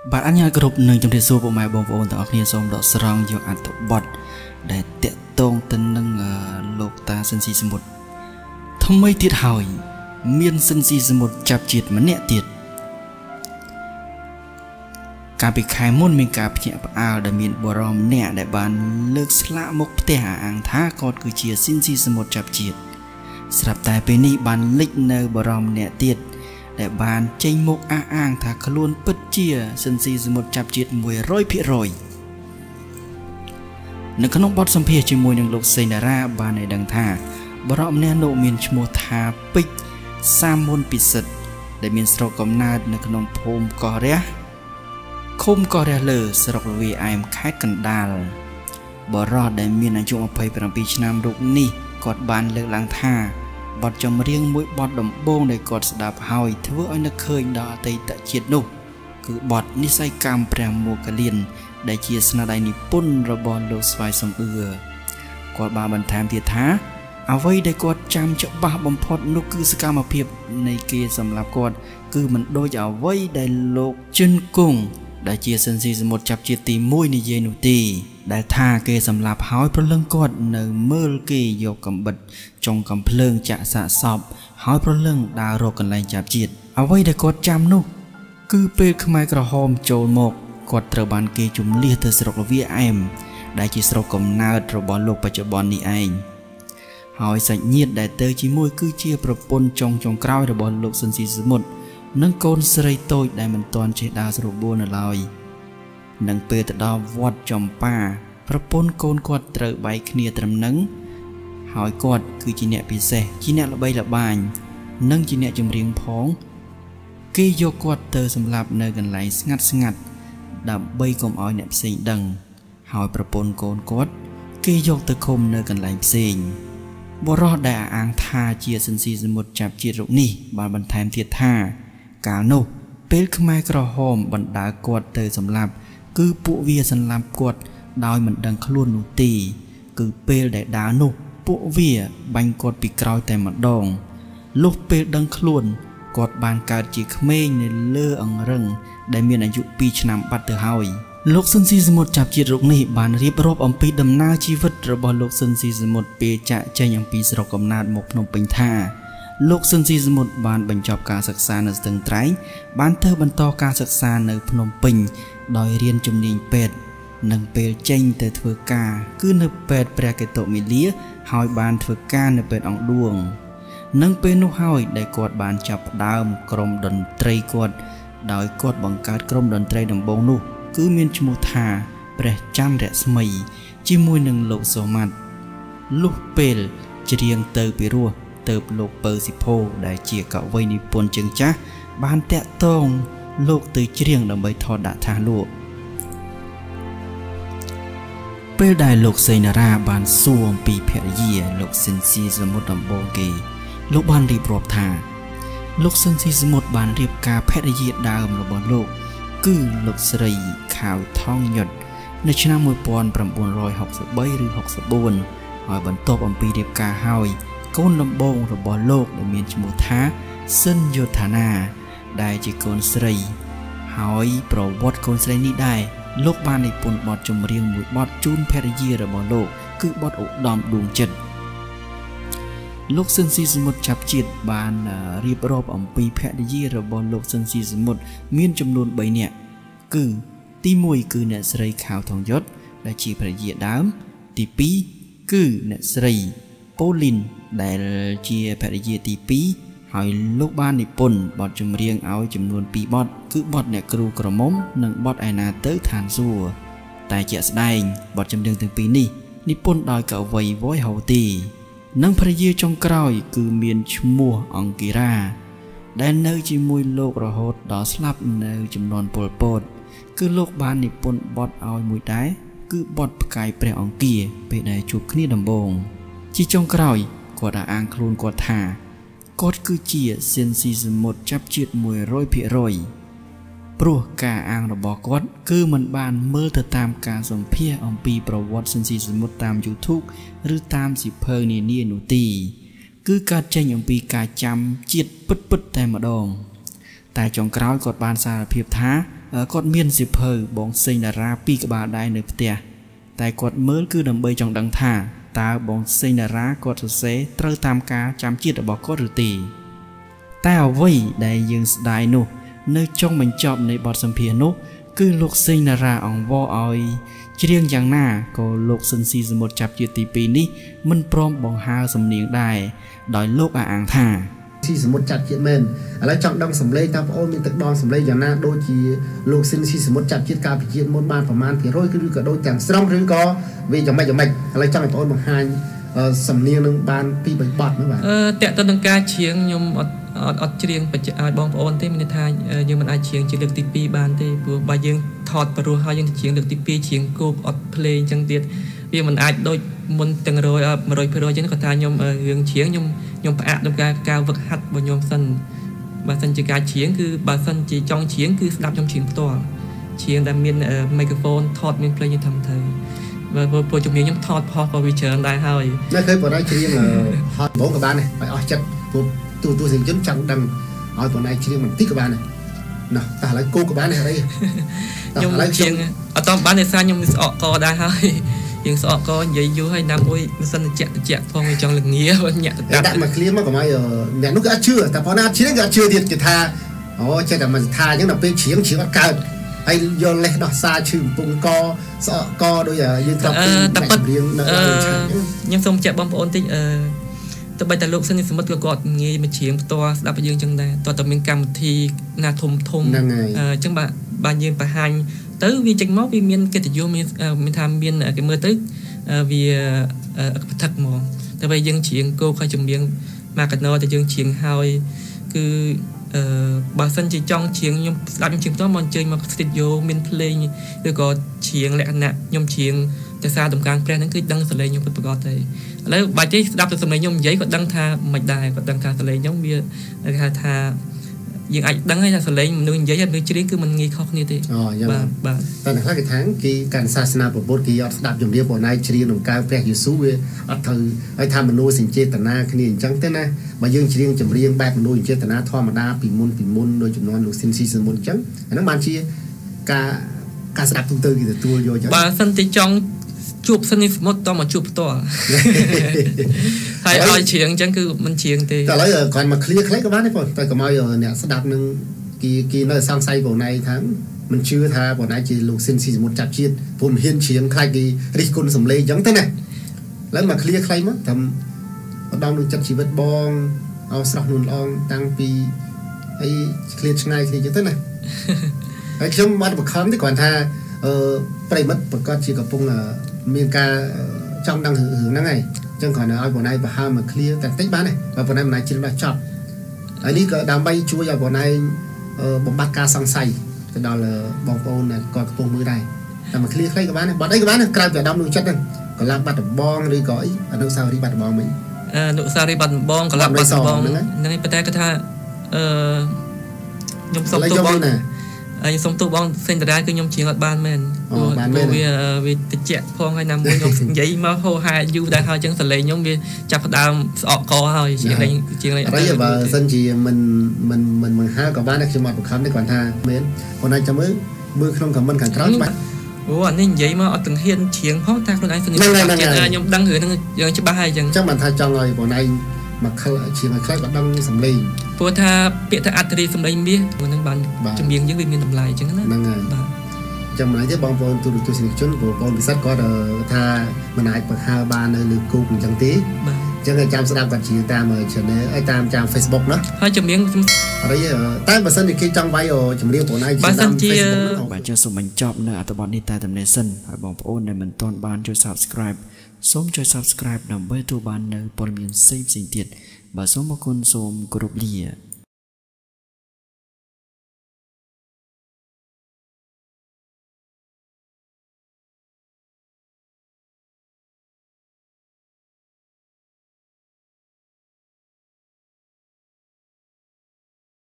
Bạn anh nhớ group nâng trong thế số bộ máy bóng vốn tại Nia Som đỏ srong do ăn thụ bọt để tiện tôn tên nâng lục ta sân si một thông mấy tiết hỏi miên sân si một chạp triệt mà nẹ tiệt cả bị khai môn mình cả nhẹ ao để miền bờ ròm nẹ để bàn lược lạ mốc tẻ hàng thá còn cứ chia xin si một chạp triệt sạp tài bên ní bàn lịch nơi bờ ròm nẹ tiệt để bàn tranh mốc ang thà khá luôn bất chia sân si một chạp triệt mùi rối phía rồi nếu khá nông bọt xâm phía chỉ mùi nâng lục xây nà ra bàn này đằng thà bờ ròm nẹ nộ miền mùa thà bích sa môn bị sật để miền sầu cầm na nếu khá nông phôm có rẽ không có ra lờ sọc vì ai khách cần đào bỏ rọ để miền anh chung ở phải bằng pi nam rục ni cọt bàn lơ lang tha bọt chồng riêng mũi bọt đầm bông để cọt đạp hỏi thứ anh nước khơi đỏ tây tại triệt nụ cứ bọt ni say cam prem mùa cả liền để chia sna đại ni pun rồi bọt lô xoay sông ưa cọt ba bàn tham thiệt tháเอาไว้ได้กอดจำจะบ้าบำพอดนุกคือสกามาเพียบในเกสำหรับกอดคือมันโดยเอาไว้ได้โลกจุนกุ้งได้เจียสันซีสมุดจับเจียตีมุ้ยในเยนุตีได้ท่าเกสำหรับหอยเพลิงกอดในเมื่อเกยกกำบัดจงกำเพลิงจะสะสอบหอยเพลิงดาวโรกันแรงจับเจียเอาไว้ได้กอดจำนุกคือเปรย์ขมายกระหอมโจลหมกกอดตระบานเกยจุ่มเลียเธอสระวิเอ็มได้จีสระกำนาตระบอลโลกปัจจุบันนี้เองหอยสัญญาได้เตยจีมุ้ยคือเจียประปนจงกล้าวระบอลโลกสันซีสมุดนังโกนสไลโต้ได้มันตอนเชดาสรุปบัวน่ะลอยนังเปิดดาววัดจอมป่าพระปนโกนกอดเตยใบเขียตรำนังหอยกอดคือจีเนปิเซจีเนละใบละบานนังจีเนจมเรียงพ้องกีโยกอดเตยสำหรับเนกันไหลงัดดับใบกลมอ้อยเนปสิงดังหอยประปนโกนกอดกีโยกตะคมเนกันไหลสิงบรอดได้อ่างทาเจียสันซีสมุดจับจีรุนี่บานบันทายเทียท่ากาโนเป็ดขมายกระหอมบรรดากวดเตยสำหรับคือปุเวียสำหรับกวดดาวมันดังขลุ่นนุตีคือเป็ดได้ดาโนปุเวียบังกวดปีกรอยแต่มันดองลูกเป็ดดังขลุ่นกวดบานการจีขเมงในเลืออังเริงได้มีอายุปีชนำปัตเตอร์เฮยลูกสันซีสมุดจับจีรุนี่บานรีบรบอมปีดำนาชีวิตระบอบลูกสันซีสมุดเปจะใจยังปีสระกำนาดหมกนมเป็นท่าลูกสันซีสมุดบานบรรจบการศึกษาในตึงไตรบ้านเธอบรรทอการศึกษาในพนมปิงโดยเรียนจุมนิงเป็ดนังเป็ดเจงแต่เถื่อกาคือในเป็ดแปรเกตโตมิเลียหอยบานเถื่อกาในเป็ดอ่องดวงนังเป็นนุหอยได้กอดบานจับดาวกรมดนตรีกอดโดยกอดบังการกรมดนตรีดำบงนุคือเมียนชมูธาแปรจันแรสมัยจิมวยหนึ่งโลกสมัดลูกเปลจะเรียงเตอไปรัวเติบโลกเปอร์สิโพได้เจียกับไว้ในปนจึงจ้าบ้านแตะตองโลกตือเจียงดำใบทอดาทาลูกเปลได้โลกเซนาราบ้านส่วมปีเพรเยียโลกเซนซีสมุดดำโบเกโลกบ้านรีบรอบทาโลกเซนซีสมุดบ้านรีบกาเพรเยียดาวระบอบโลกคือโลกสไลข่าวท่องหยดในชนะมวยปอนประมวล160 ใบหรือ60 บุญหอยบรรทบอมปีเรียบกาหอยก้นลำบงระบอบโลกได้เมียนชมูท้าเส้นโยธานาได้จีโกนสไลหอยโปรบอดโกนสไลนี้ได้โลกบ้านในปนบอดจมเรียงมวยบอดจูนแพรเยียระบอบโลกคือบอดอุดมดวงจิตโลกเซนซีสมุดจับจิตบานเรียบรอบอมปีแพรเยียระบอบโลกเซนซีสมุดเมียนจำนวนใบเนี่ยคือตีมวยคือเนสไรข่าวทองยศได้จีแพรเยียดามตีปีคือเนสไรโปลินได้เจียแพรเยียตีปีหอยลูกบ้านในปนบอดจำเรียงเอาจำนวนปีบอดคือบอดเนี่ยกรูกระมมหนึ่งบอดไอนาเตอร์ฐานซัวแต่เจสได้บอดจำเรียงถึงปีนี้นิปนดอยเก่าไว้ไว้เฮาตีนังพระเยจงกล้อยคือเมียนชมัวอังกีราได้เนื้อจีมวยโลกระหดดอสลับเนื้อจำนวนโปลโปดคือโลกบ้านในปนบอดเอามวยได้คือบอดไก่เปรี้ยอังกีไปได้จุกนี่ดำบงจีจงกล้อยกอดอ่างครูนกอดท่ากอดคือเจียเซนซีสมุดจับเจียดมวยร้อยเพียร้อยปลัวกาอ่างระบอกอดคือมันบานเมื่อเธอตามการสมเพียอมปีประวัติเซนซีสมุดตามยูทูบหรือตามสิเพอร์เนียนุตีคือการใจอย่างปีกาจำเจียดปึ๊ดแต่มาดองแต่จงกล้าวกอดบานสารเพียบท้าគាត់មានសិភៅបងសេងតារាពីក្បាលដែរនៅផ្ទះតែគាត់មើលគឺដើម្បីចង់ដឹងថាតើបងសេងតារាគាត់សរសេរត្រូវតាមការចាំជាតិរបស់គាត់ឬទេតែអ្វីដែលយើងស្ដាយនោះនៅចុងបញ្ចប់នៃបទសម្ភាសន៍នោះគឺលោកសេងតារាអង្វរឲ្យច្រៀងយ៉ាងណាក៏លោកស៊ិនស៊ីសមុទ្រចាប់ជាតិទី2នេះមិនព្រមបង្ហើរសំនៀងដែរដោយលោកអះអាងថាស៊ីសមុទ្រចាប់ជាតិមែនឥឡូវចង់ដឹងសម្លេងតាមប្អូនមានទឹកដងសម្លេងយ៉ាងណាដូចជាលោកស៊ិនស៊ីសមុទ្រចាប់ជាតិការពិជាតិមុនបានប្រមាណ%ឬក៏ដូចទាំងស្រុងឬក៏វាយ៉ាងម៉េចឥឡូវចង់ឲ្យប្អូនបង្ហាញសំនៀងនឹងបាន2 3បទនោះបាទតើតើនឹងការច្រៀងខ្ញុំអត់ច្រៀងបច្ចឲ្យបងប្អូនទេមានន័យថាយើងមិនអាចច្រៀងជាលើកទី2បានទេព្រោះបើយើងថតព្រោះហើយយើងទៅច្រៀងលើកទី2ច្រៀងគោកអត់ភ្លេងអញ្ចឹងទៀតវាមិនអាចដូចមុនទាំង100%អញ្ចឹងគាត់ថាខ្ញុំរឿងច្រៀងខ្ញុំផ្អាកក្នុងការវឹកហាត់របស់ខ្ញុំសិនបើសិនជាការច្រៀងគឺបើសិនជាចង់ច្រៀងគឺស្ដាប់ខ្ញុំច្រៀងផ្ទាល់ច្រៀងដែលមានមីក្រូហ្វូនថតមានភ្លេងយើងធ្វើទៅបើពួកជំនាញខ្ញុំថតផុសក៏វាច្រើនដែរហើយនៅឃើញបងឯងច្រៀងហត់បងក៏បានដែរឲ្យអស់ចិត្តពួកទូសិជនចង់ដឹងឲ្យបងឯងច្រៀងបន្តិចក៏បានដែរណោះតែឥឡូវគោក៏បានដែរខ្ញុំច្រៀងអត់តបានទេសារខ្ញុំស្អកកដែរហើយយើងស្អកកនិយាយយូរហើយណាមួយមិនសិនតិចផងវាចង់លងាញាក់ទៅដាក់មកឃ្លៀមមកកុំឲ្យអ្នកនោះក៏អត់ជឿតែប៉ុណ្ណាអត់ច្រៀងក៏អត់ជឿទៀតគេថាអូចេះតែមិនថាអញ្ចឹងដល់ពេលច្រៀងអត់កើតហើយយកលេសដោះសារឈឺកំពុងកស្អកកដូចយើងត្រូវតែប៉ុតរៀងនៅខ្ញុំសូមចាក់បងប្អូនតិចទៅបីតែលោកសិនសមុទ្រក៏គាត់ងាយមកច្រៀងផ្ទាល់ស្ដាប់យើងចឹងដែរតើតើមានកម្មវិធីណាធំអញ្ចឹងបាទយើងបង្ហាញទៅវាចេញមកវាមានកិត្តិយសមានថាមានគេមើលទៅវាប្រថឹកហ្មងតែបើយើងច្រៀងគោកហើយចម្រៀងមកកណោតែយើងច្រៀងហើយគឺបើសិនជាចង់ច្រៀងខ្ញុំស្ដាប់ខ្ញុំច្រៀងផ្ទាល់មកអញ្ជើញមក studio មានភ្លេងឬក៏ច្រៀងលក្ខណៈខ្ញុំច្រៀងតែសារតំការព្រះហ្នឹងគឺដឹងសលេងខ្ញុំពិតប្រាកដទេឥឡូវបាច់ទេស្ដាប់ទៅសំឡេងខ្ញុំនិយាយក៏ដឹងថាមិនដែរក៏ដឹងថាសលេងខ្ញុំវាគេហៅថាយើងអាចដឹងហើយថាសលេងមនុស្សនិយាយហើយមនុស្សច្រៀងគឺមិនងាយខុសគ្នាទេបាទតែខ្លះគេថាគេកាន់សាសនាពុទ្ធគេអត់ស្ដាប់ជំរាបបងណៃច្រៀងក្នុងការព្រះយេស៊ូវវាអត់ត្រូវឲ្យថាមនុស្សសេចចេតនាគ្នាអញ្ចឹងទេណាបើយើងច្រៀងចម្រៀងបែបមនុស្សចេតនាធម្មតាពីមុនដោយចំនួនលោកស៊ីនស៊ីសមុនអញ្ចឹងអាហ្នឹងបានជាការស្ដាប់ទូទៅគេទទួលយកអញ្ចឹងបើសិនតែចង់ជួបសិននេះមកតមកជួបផ្ទាល់ហើយឲ្យច្រៀងអញ្ចឹងគឺមិនច្រៀងទេតែឥឡូវគាត់មកឃ្លៀខ្លីក៏បានដែរបងតែកុំឲ្យអ្នកស្ដាប់នឹងគេនៅសង្ស័យបងណៃថាមិនជឿថាបងណៃជាលោកស៊ីនស៊ីសមុទ្រចាប់ជាតិព្រោះមិនហ៊ានច្រៀងខ្លាចគេរិះគន់សំឡេងអញ្ចឹងទេណាឥឡូវមកឃ្លៀខ្លីមកតាមឧត្តមនឹងចិត្តជីវិតបងអោស្រស់នួនល្អងតាំងពីអីឃ្លៀឆ្ងាយគ្នាអញ្ចឹងទៅណាហើយខ្ញុំបាត់បខំទេគ្រាន់ថាប្រិមិត្តប្រកាសជាកំពុងមានការចង់ដឹងរឿងហ្នឹងហើយអញ្ចឹងគ្រាន់តែឲ្យបងណៃបង្ហើមកឃ្លៀតែតិចបានទេបើបងណៃមិនអាចជ្រាបដល់ចប់ហើយនេះក៏ដើម្បីជួយឲ្យបងណៃបំបត្តិការសង្ស័យទៅដល់បងប្អូនដែលគាត់កំពុងមើលដែរតែមកឃ្លៀខ្លីក៏បានដែរបាត់អីក៏បានដែរក្រៅពីអាដាមនឹងចិត្តហ្នឹងកន្លងបាត់ដំបងឬក៏អីអនុស្សាវរីយ៍បាត់ដំបងមិញអនុស្សាវរីយ៍បាត់ដំបងកន្លងបាត់ដំបងហ្នឹងហើយប៉ុន្តែគាត់ថាខ្ញុំសុំទោសបងខ្ញុំសុំទោសបងសេនតារាគឺខ្ញុំច្រៀងអត់បានមែនព្រោះវាតិចផងហើយណាមួយខ្ញុំនិយាយមកហោហែយូរដែរហើយអញ្ចឹងសលេងខ្ញុំវាចាប់ផ្ដើមស្អកកហើយច្រៀងអត់ទេបើសិនជាមិនបង្ហើក៏បានដែរខ្ញុំអត់បង្ខំទេគ្រាន់ថាមែនបងណាចាំមើលក្នុងខមមិនខាងក្រោយច្បាស់អូអានេះនិយាយមកអត់ទាំងហ៊ានច្រៀងផងតែខ្លួនឯងខ្ញុំដឹងរឿងហ្នឹងយើងច្បាស់ហើយអញ្ចឹងបានថាចង់ឲ្យបងឯងមកខលច្រៀងឲ្យខ្លះក៏ដឹងសំឡេងព្រោះថាពាក្យថាអត្តរីសំឡេងមាសហ្នឹងបានចម្រៀងយើងវាមានតម្លៃអញ្ចឹងណាហ្នឹងហើយបាទចាំមិនទេបងប្អូនទូរទស្សនិកជនបងប្អូនពិសេសគាត់ថាមិនអាចបង្ហើបាននៅលើគូអញ្ចឹងទេបាទអញ្ចឹងចាំស្ដាប់គាត់ច្រៀងតាម channel ហើយតាម Facebook ណាហើយចម្រៀងអរិយតែបើសិនជាគេចង់វាយចម្រៀងបងឯងបើសិនជាបាទចូលសូមបញ្ចប់នៅអត្ថបទនេះតែតែសិនហើយបងប្អូនដែលមិនទាន់បានជួយ Subscribe សូមជួយ Subscribe ដើម្បីទទួលបាននៅព័ត៌មានផ្សេងៗទៀតបាទសូមអរគុណសូមគោរពលា